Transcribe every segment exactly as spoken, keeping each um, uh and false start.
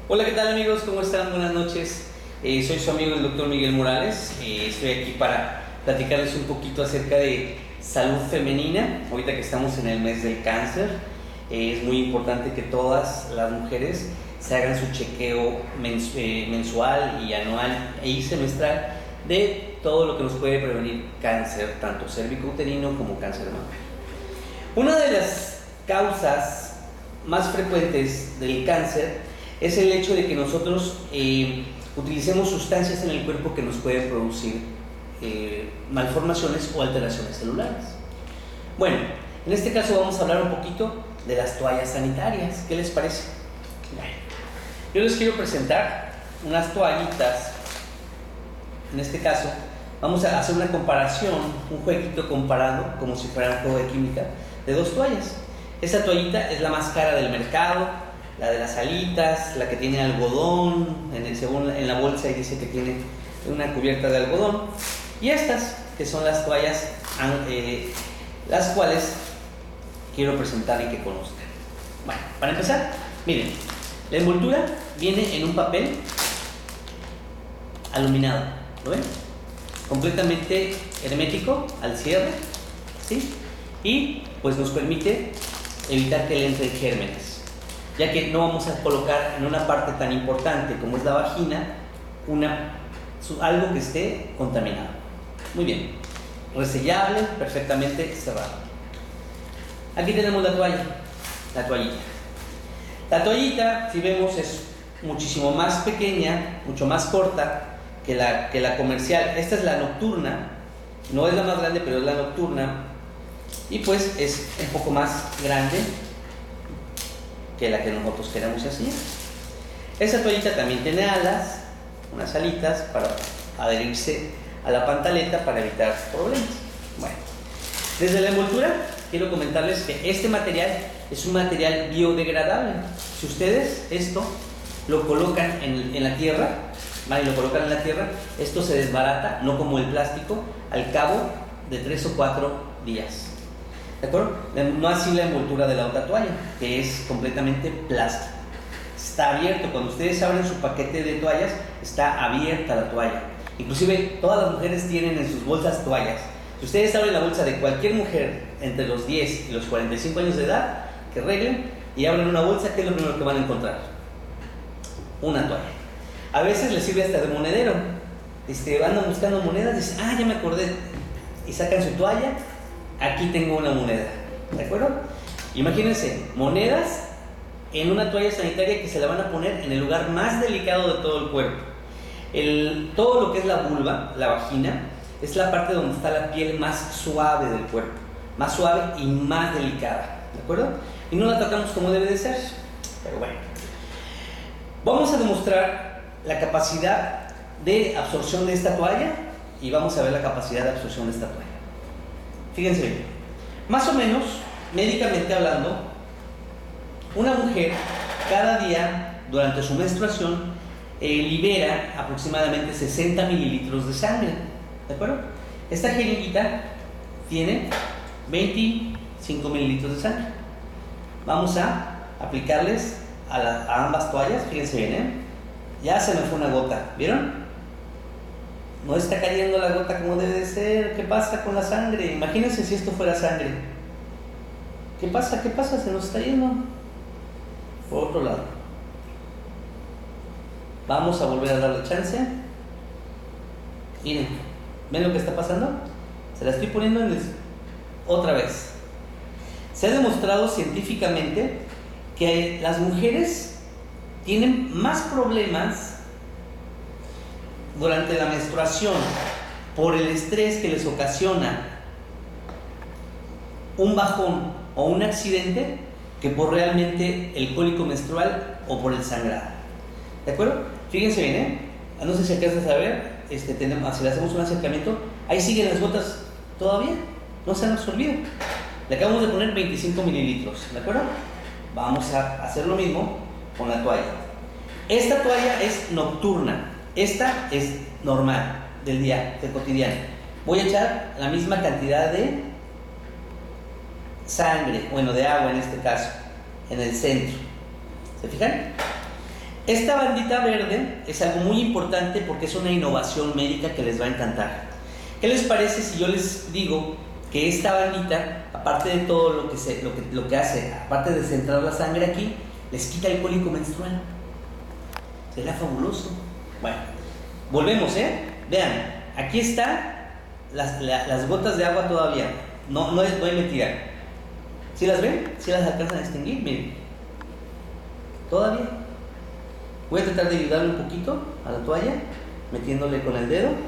Hola, ¿qué tal amigos? ¿Cómo están? Buenas noches. Eh, soy su amigo el doctor Miguel Morales. Eh, estoy aquí para platicarles un poquito acerca de salud femenina. Ahorita que estamos en el mes del cáncer, eh, es muy importante que todas las mujeres se hagan su chequeo mens eh, mensual y anual y semestral de todo lo que nos puede prevenir cáncer, tanto cervicouterino como cáncer de mama. Una de las causas más frecuentes del cáncer es el hecho de que nosotros eh, utilicemos sustancias en el cuerpo que nos pueden producir eh, malformaciones o alteraciones celulares. Bueno, en este caso vamos a hablar un poquito de las toallas sanitarias. ¿Qué les parece? Bueno, yo les quiero presentar unas toallitas. En este caso vamos a hacer una comparación, un jueguito comparado, como si fuera un juego de química, de dos toallas. Esta toallita es la más cara del mercado, la de las alitas, la que tiene algodón, en, el, según, en la bolsa dice que tiene una cubierta de algodón, y estas que son las toallas, eh, las cuales quiero presentar y que conozcan. Bueno, para empezar, miren, la envoltura viene en un papel aluminado, ¿lo ven? Completamente hermético al cierre, ¿sí? Y pues nos permite evitar que le entren gérmenes, ya que no vamos a colocar en una parte tan importante como es la vagina una, algo que esté contaminado. Muy bien, resellable, perfectamente cerrado. Aquí tenemos la toalla, la toallita. La toallita, si vemos, es muchísimo más pequeña, mucho más corta que la, que la comercial. Esta es la nocturna, no es la más grande, pero es la nocturna, y pues es un poco más grande que la que nosotros queremos así. Esa toallita también tiene alas, unas alitas para adherirse a la pantaleta para evitar problemas. Bueno, desde la envoltura quiero comentarles que este material es un material biodegradable. Si ustedes esto lo colocan en, en la tierra, ¿vale? Lo colocan en la tierra, esto se desbarata, no como el plástico, al cabo de tres o cuatro días. ¿De acuerdo? No así la envoltura de la otra toalla, que es completamente plástico. Está abierto. Cuando ustedes abren su paquete de toallas, está abierta la toalla. Inclusive todas las mujeres tienen en sus bolsas toallas. Si ustedes abren la bolsa de cualquier mujer entre los diez y los cuarenta y cinco años de edad, que arreglen, y abren una bolsa, ¿qué es lo primero que van a encontrar? Una toalla. A veces les sirve hasta de monedero. Este, andan buscando monedas, dicen, ah, ya me acordé, y sacan su toalla. Aquí tengo una moneda, ¿de acuerdo? Imagínense, monedas en una toalla sanitaria que se la van a poner en el lugar más delicado de todo el cuerpo. El, todo lo que es la vulva, la vagina, es la parte donde está la piel más suave del cuerpo, más suave y más delicada, ¿de acuerdo? Y no la tratamos como debe de ser, pero bueno. Vamos a demostrar la capacidad de absorción de esta toalla y vamos a ver la capacidad de absorción de esta toalla. Fíjense bien, más o menos, médicamente hablando, una mujer cada día durante su menstruación eh, libera aproximadamente sesenta mililitros de sangre, ¿de acuerdo? Esta jeringuita tiene veinticinco mililitros de sangre. Vamos a aplicarles a, la, a ambas toallas, fíjense bien, ¿eh? Ya se me fue una gota, ¿vieron? No está cayendo la gota como debe de ser. ¿Qué pasa con la sangre? Imagínense si esto fuera sangre. ¿Qué pasa? ¿Qué pasa? Se nos está yendo. Por otro lado. Vamos a volver a darle chance. Miren, ¿ven lo que está pasando? Se la estoy poniendo en el... otra vez. Se ha demostrado científicamente que las mujeres tienen más problemas durante la menstruación por el estrés que les ocasiona un bajón o un accidente que por realmente el cólico menstrual o por el sangrado. ¿De acuerdo? Fíjense bien, ¿eh? No sé si alcanzas a ver, este, tenemos, si le hacemos un acercamiento, ahí siguen las gotas todavía, no se han absorbido. Le acabamos de poner veinticinco mililitros, ¿de acuerdo? Vamos a hacer lo mismo con la toalla. Esta toalla es nocturna. Esta es normal, del día, del cotidiano. Voy a echar la misma cantidad de sangre, bueno, de agua en este caso, en el centro. ¿Se fijan? Esta bandita verde es algo muy importante porque es una innovación médica que les va a encantar. ¿Qué les parece si yo les digo que esta bandita, aparte de todo lo que, se, lo que, lo que hace, aparte de centrar la sangre aquí, les quita el cólico menstrual? Será fabuloso. Bueno, volvemos, ¿eh? Vean, aquí están las, la, las gotas de agua todavía. No, no, es, no hay mentira. ¿Sí las ven? ¿Sí las alcanzan a distinguir? Miren. Todavía. Voy a tratar de ayudarle un poquito a la toalla, metiéndole con el dedo.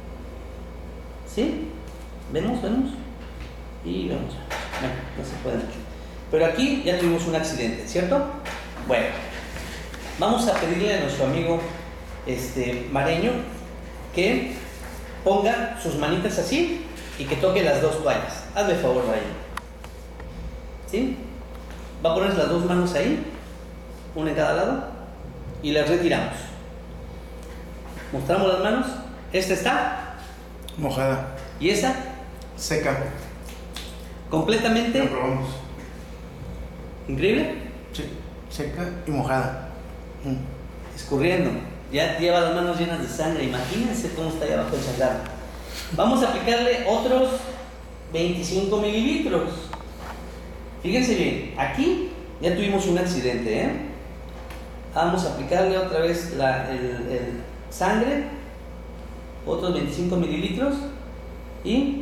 ¿Sí? ¿Vemos? ¿Vemos? Y vemos. Bueno, no se puede mucho. Pero aquí ya tuvimos un accidente, ¿cierto? Bueno, vamos a pedirle a nuestro amigo este, Mareño que ponga sus manitas así y que toque las dos toallas. Hazme favor, Mareño. ¿Sí? Va a poner las dos manos ahí, una en cada lado, y las retiramos. Mostramos las manos. Esta está mojada. ¿Y esa? Seca. Completamente. Lo probamos. ¿Increíble? Sí, seca y mojada. Mm. Escurriendo. Ya lleva las manos llenas de sangre. Imagínense cómo está ahí abajo el changarro. Vamos a aplicarle otros veinticinco mililitros. Fíjense bien, aquí ya tuvimos un accidente, ¿eh? Vamos a aplicarle otra vez la el, el sangre, otros veinticinco mililitros, y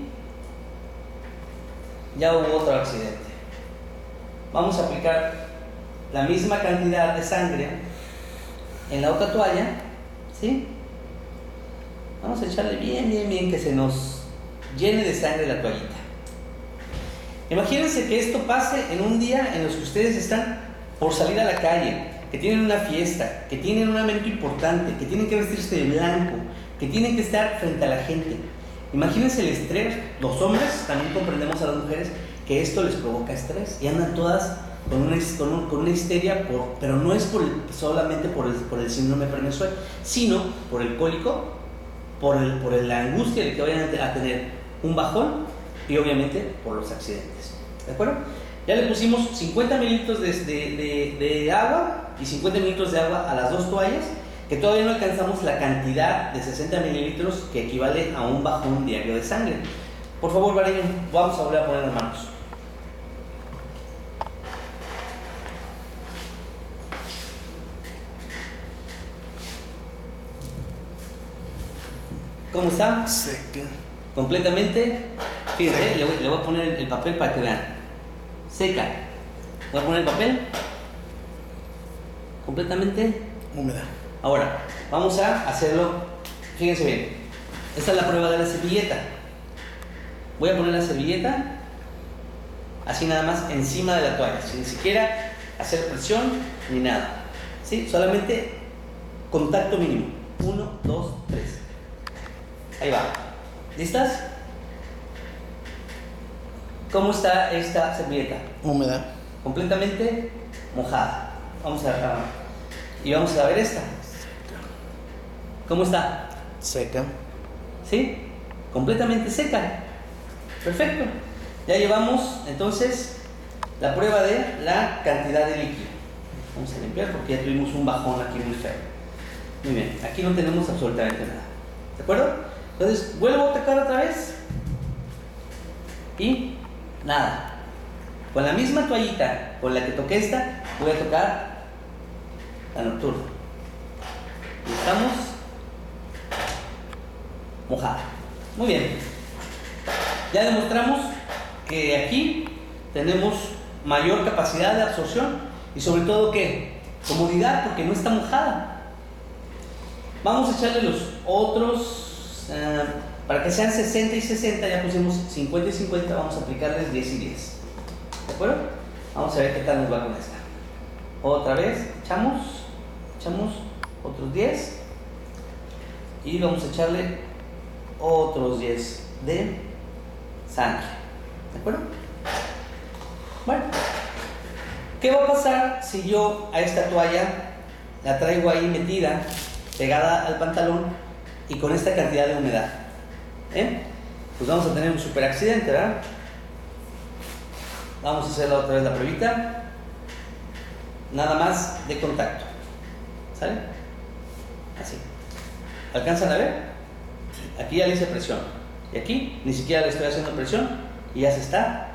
ya hubo otro accidente. Vamos a aplicar la misma cantidad de sangre en la otra toalla, ¿sí? Vamos a echarle bien, bien, bien que se nos llene de sangre la toallita. Imagínense que esto pase en un día en los que ustedes están por salir a la calle, que tienen una fiesta, que tienen un evento importante, que tienen que vestirse de blanco, que tienen que estar frente a la gente. Imagínense el estrés. Los hombres también comprendemos a las mujeres que esto les provoca estrés y andan todas con una, con un, con una histeria, por, pero no es por el, solamente por el, por el síndrome premenstrual, sino por el cólico, por, el, por la angustia de que vayan a tener un bajón y obviamente por los accidentes. ¿De acuerdo? Ya le pusimos cincuenta mililitros de, de, de, de agua y cincuenta mililitros de agua a las dos toallas, que todavía no alcanzamos la cantidad de sesenta mililitros que equivale a un bajón diario de sangre. Por favor, Vareño, vamos a volver a poner las manos. ¿Cómo está? Seca. Completamente. Fíjense, le voy, le voy a poner el papel para que vean. Seca. Voy a poner el papel. Completamente húmeda. Ahora, vamos a hacerlo. Fíjense bien. Esta es la prueba de la servilleta. Voy a poner la servilleta así nada más encima de la toalla, sin siquiera hacer presión ni nada. ¿Sí? Solamente contacto mínimo. Uno, dos, tres. Ahí va. ¿Listas? ¿Cómo está esta servilleta? Húmeda. Completamente mojada. Vamos a, a y vamos a ver esta. ¿Cómo está? Seca. ¿Sí? Completamente seca. Perfecto. Ya llevamos entonces la prueba de la cantidad de líquido. Vamos a limpiar porque ya tuvimos un bajón aquí muy feo. Muy bien, aquí no tenemos absolutamente nada. ¿De acuerdo? Entonces, vuelvo a tocar otra vez. Y nada. Con la misma toallita con la que toqué esta, voy a tocar la nocturna. Y estamos mojada. Muy bien. Ya demostramos que aquí tenemos mayor capacidad de absorción y sobre todo que comodidad porque no está mojada. Vamos a echarle los otros uh, para que sean sesenta y sesenta. Ya pusimos cincuenta y cincuenta. Vamos a aplicarles diez y diez. ¿De acuerdo? Vamos a ver qué tal nos va con esta. Otra vez echamos echamos otros diez y vamos a echarle otros diez de sangre. ¿De acuerdo? Bueno, ¿qué va a pasar si yo a esta toalla la traigo ahí metida, pegada al pantalón y con esta cantidad de humedad? ¿Eh? Pues vamos a tener un super accidente, ¿verdad? Vamos a hacerla otra vez la pruebita. Nada más de contacto. ¿Sale? Así. ¿Alcanzan a ver? Aquí ya le hice presión. Y aquí ni siquiera le estoy haciendo presión y ya se está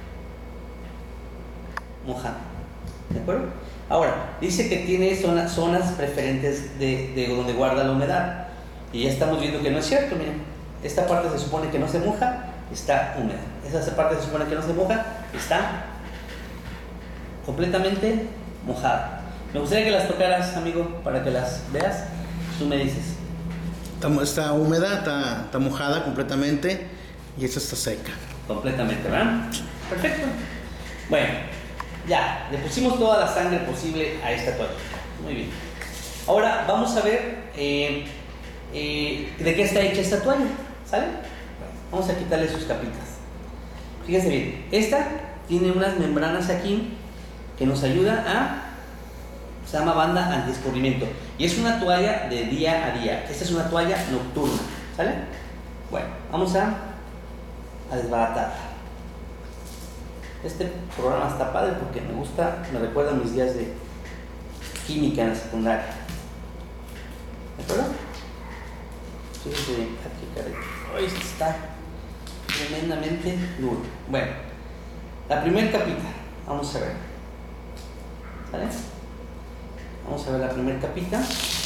mojando. ¿De acuerdo? Ahora, dice que tiene zonas, zonas preferentes de, de donde guarda la humedad. Y ya estamos viendo que no es cierto, miren. Esta parte se supone que no se moja, está húmeda. Esa parte se supone que no se moja, está completamente mojada. Me gustaría que las tocaras, amigo, para que las veas. Tú me dices. Está, está húmeda, está, está mojada completamente y esta está seca. Completamente, ¿verdad? Perfecto. Bueno, ya, le pusimos toda la sangre posible a esta toalla. Muy bien. Ahora vamos a ver eh, eh, de qué está hecha esta toalla. ¿Sale? Bueno, vamos a quitarle sus capitas. Fíjense bien, esta tiene unas membranas aquí que nos ayuda a, se llama banda antiescurrimiento, y es una toalla de día a día. Esta es una toalla nocturna. ¿Sale? Bueno, vamos a, a desbaratarla. Este programa está padre porque me gusta, me recuerda a mis días de química en la secundaria. ¿De acuerdo? Fíjense bien, aquí, caray. Hoy está tremendamente duro. Bueno, la primera capita, vamos a ver. ¿Sale? Vamos a ver la primera capita.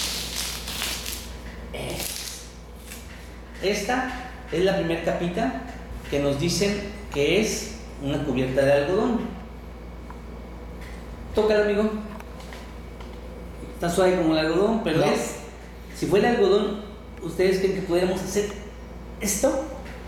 Esta es la primera capita que nos dicen que es una cubierta de algodón. Tócalo, amigo. Está suave como el algodón, pero no. es. Si fuera algodón, ¿ustedes creen que pudiéramos hacer esto?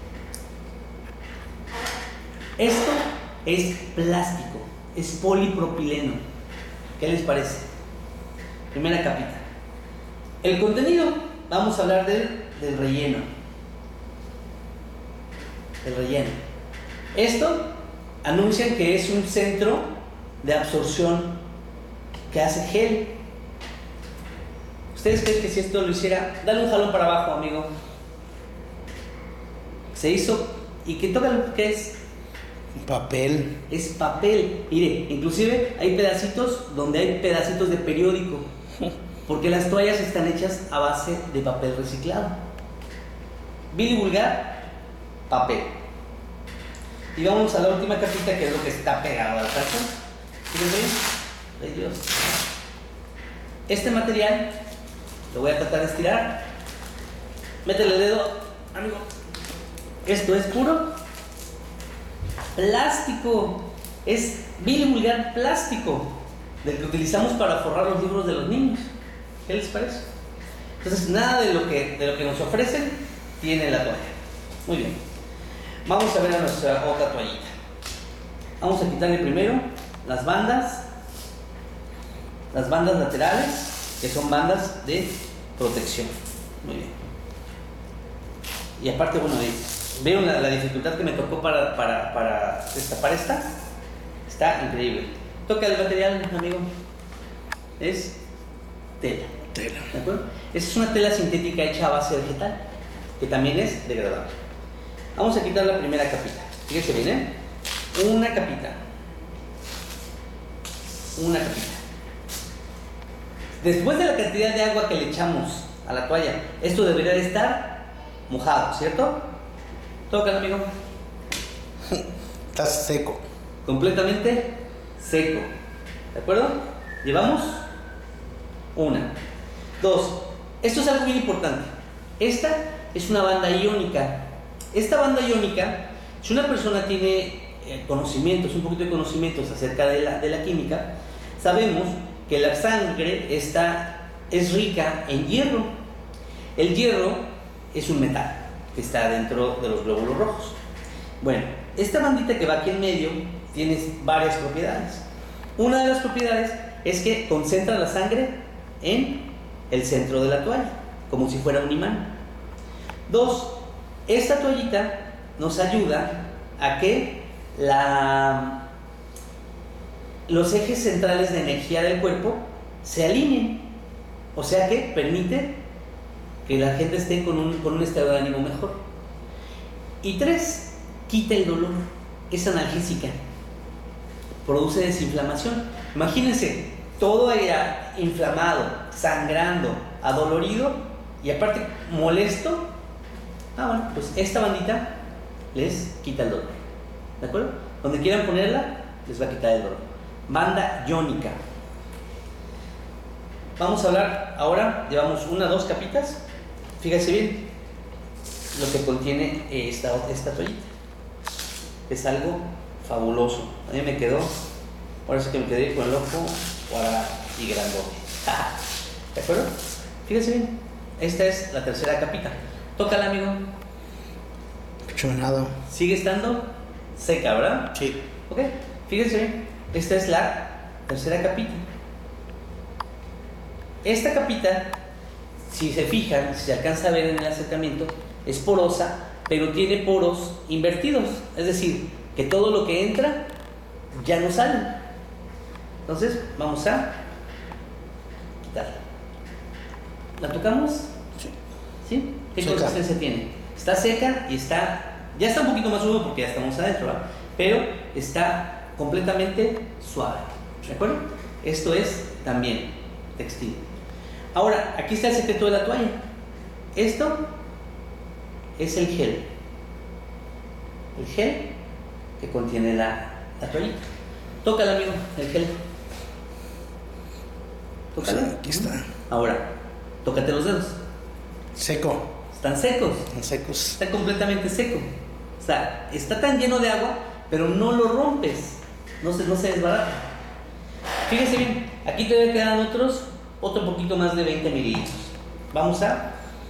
Esto es plástico, es polipropileno. ¿Qué les parece? Primera capita. El contenido, vamos a hablar del, del relleno. El relleno. Esto anuncian que es un centro de absorción que hace gel. ¿Ustedes creen que si esto lo hiciera? Dale un jalón para abajo, amigo. Se hizo. ¿Y qué toca lo que es? Papel. Es papel. Mire, inclusive hay pedacitos donde hay pedacitos de periódico, porque las toallas están hechas a base de papel reciclado. Vil y vulgar, papel. Y vamos a la última capita, que es lo que está pegado al caso. Fíjense bien. Ay, Dios. Este material lo voy a tratar de estirar. Métele el dedo, amigo. Esto es puro plástico. Es vil y vulgar plástico del que utilizamos para forrar los libros de los niños. ¿Qué les parece? Entonces, nada de lo que, de lo que nos ofrecen tiene la toalla. Muy bien. Vamos a ver a nuestra otra toallita. Vamos a quitarle primero las bandas, las bandas laterales, que son bandas de protección. Muy bien. Y aparte, bueno, veo la, la dificultad que me tocó para, para, para destapar esta. Está increíble. Toca el material, amigo. Es tela. Tela. ¿De acuerdo? Esta es una tela sintética hecha a base vegetal, que también es degradable. Vamos a quitar la primera capita. Fíjense bien, ¿eh? Una capita. Una capita. Después de la cantidad de agua que le echamos a la toalla, esto debería de estar mojado, ¿cierto? Tócalo, amigo. Está seco. Completamente seco. ¿De acuerdo? Llevamos una. Dos. Esto es algo bien importante. Esta es una banda iónica. Esta banda iónica, si una persona tiene eh, conocimientos, un poquito de conocimientos acerca de la, de la química, sabemos que la sangre está, es rica en hierro. El hierro es un metal que está dentro de los glóbulos rojos. Bueno, esta bandita que va aquí en medio tiene varias propiedades. Una de las propiedades es que concentra la sangre en el centro de la toalla, como si fuera un imán. Dos, esta toallita nos ayuda a que la, los ejes centrales de energía del cuerpo se alineen, o sea que permite que la gente esté con un, con un estado de ánimo mejor. Y tres, quita el dolor, es analgésica, produce desinflamación. Imagínense, todo era inflamado, sangrando, adolorido y aparte molesto, ah bueno, pues esta bandita les quita el dolor, ¿de acuerdo? Donde quieran ponerla, les va a quitar el dolor. Banda iónica. Vamos a hablar ahora, llevamos una, dos capitas. Fíjense bien lo que contiene esta, esta toallita. Es algo fabuloso. A mí me quedó, ahora sí que me quedé con el ojo cuadrado y grandote. ¿De acuerdo? Fíjense bien, esta es la tercera capita. Tócala, amigo. Chonado. Sigue estando seca, ¿verdad? Sí. Ok, fíjense bien, esta es la tercera capita. Esta capita, si se fijan, si se alcanza a ver en el acercamiento, es porosa, pero tiene poros invertidos. Es decir, que todo lo que entra ya no sale. Entonces, vamos a quitarla. ¿La tocamos? Sí. ¿Sí? ¿Qué Seca. consistencia tiene? Está seca y está... Ya está un poquito más húmedo porque ya estamos adentro, ¿verdad? Pero está completamente suave. ¿De acuerdo? Esto es también textil. Ahora, aquí está el secreto de la toalla. Esto es el gel. El gel que contiene la, la toallita. Tócala, amigo, el gel. Tócala. Sí, aquí está. Ahora, tócate los dedos. Seco. Están secos. Están secos. Está completamente seco. O sea, está tan lleno de agua, pero no lo rompes. No se, no se desbarata. Fíjense bien, aquí todavía quedan otros, otro poquito más de veinte mililitros. Vamos a,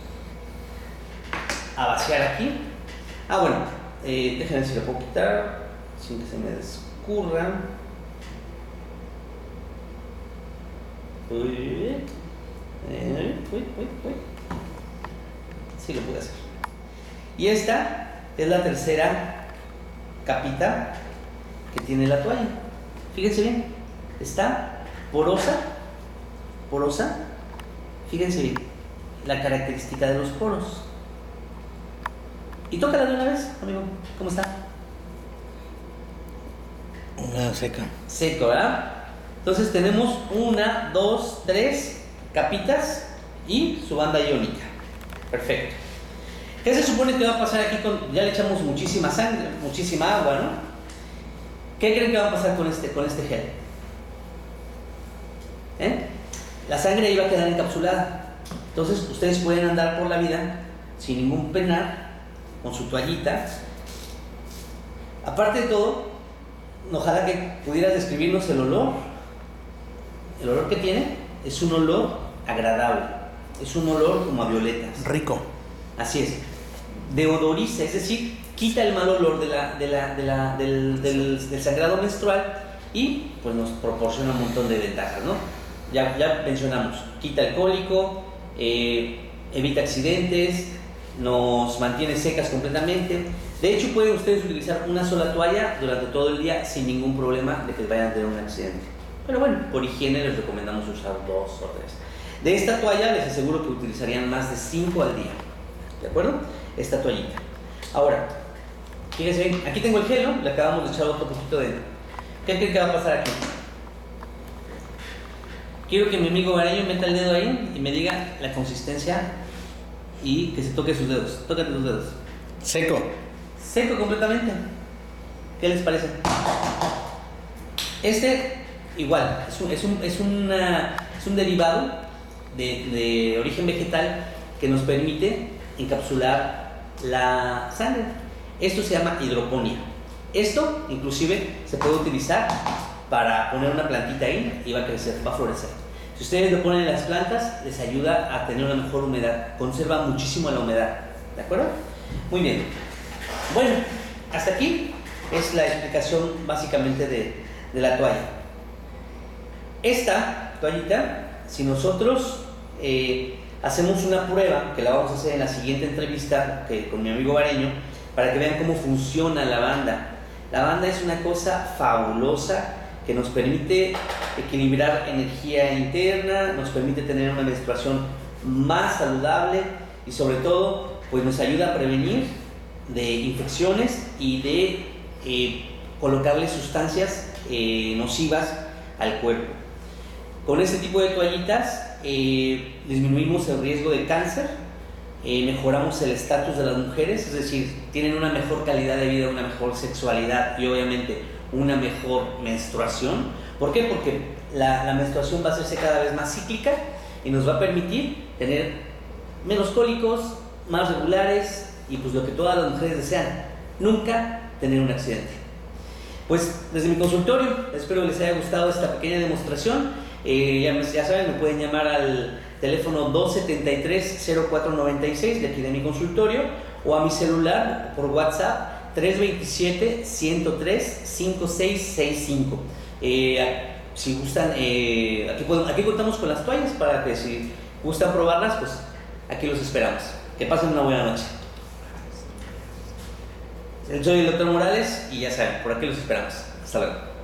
a vaciar aquí. Ah, bueno, eh, déjenme ver si lo puedo quitar sin que se me escurra. Uy, eh, uy, uy, uy. Sí lo pude hacer. Y esta es la tercera capita que tiene la toalla. Fíjense bien, está porosa, porosa. Fíjense bien la característica de los poros. Y tócala de una vez, amigo. ¿Cómo está? Una seca. Seco, ¿verdad? Entonces tenemos una, dos, tres capitas y su banda iónica. Perfecto. ¿Qué se supone que va a pasar aquí con... Ya le echamos muchísima sangre, muchísima agua, ¿no? ¿Qué creen que va a pasar con este, con este gel? ¿Eh? La sangre ahí va a quedar encapsulada. Entonces ustedes pueden andar por la vida sin ningún penar, con su toallita. Aparte de todo, ojalá que pudieras describirnos el olor. El olor que tiene es un olor agradable. Es un olor como a violetas. Rico. Así es. Deodoriza, es decir, quita el mal olor de la, de la, de la, del, del, del sangrado menstrual y pues nos proporciona un montón de ventajas, ¿no? Ya, ya mencionamos, quita el cólico, eh, evita accidentes, nos mantiene secas completamente. De hecho, pueden ustedes utilizar una sola toalla durante todo el día sin ningún problema de que vayan a tener un accidente. Pero bueno, por higiene les recomendamos usar dos o tres. De esta toalla les aseguro que utilizarían más de cinco al día. ¿De acuerdo? Esta toallita. Ahora, fíjense bien, aquí tengo el gel, ¿no? Le acabamos de echar otro poquito dentro. ¿Qué creen que va a pasar aquí? Quiero que mi amigo Bareño meta el dedo ahí y me diga la consistencia y que se toque sus dedos. Tócate los dedos. Seco. Seco completamente. ¿Qué les parece? Este, igual, es un, es un, es una, es un derivado de, de origen vegetal que nos permite encapsular la sangre. Esto se llama hidroponía. Esto inclusive se puede utilizar para poner una plantita ahí y va a crecer, va a florecer. Si ustedes lo ponen en las plantas, les ayuda a tener una mejor humedad, conserva muchísimo la humedad, ¿de acuerdo? Muy bien. Bueno, hasta aquí es la explicación básicamente de, de la toalla. Esta toallita, si nosotros eh, hacemos una prueba, que la vamos a hacer en la siguiente entrevista que, con mi amigo Bareño, para que vean cómo funciona la banda. La banda es una cosa fabulosa que nos permite equilibrar energía interna, nos permite tener una menstruación más saludable y sobre todo pues nos ayuda a prevenir de infecciones y de eh, colocarle sustancias eh, nocivas al cuerpo. Con este tipo de toallitas eh, disminuimos el riesgo de cáncer, eh, mejoramos el estatus de las mujeres, es decir, tienen una mejor calidad de vida, una mejor sexualidad y obviamente una mejor menstruación. ¿Por qué? Porque la, la menstruación va a hacerse cada vez más cíclica y nos va a permitir tener menos cólicos, más regulares y pues lo que todas las mujeres desean, nunca tener un accidente. Pues desde mi consultorio, espero les haya gustado esta pequeña demostración. Eh, ya, ya saben, me pueden llamar al teléfono dos setenta y tres, cero cuatro noventa y seis de aquí de mi consultorio o a mi celular por WhatsApp tres veintisiete, ciento tres, cincuenta y seis sesenta y cinco. Eh, si gustan, eh, aquí, podemos, aquí contamos con las toallas para que si gustan probarlas, pues aquí los esperamos. Que pasen una buena noche. Soy el doctor Morales y ya saben, por aquí los esperamos. Hasta luego.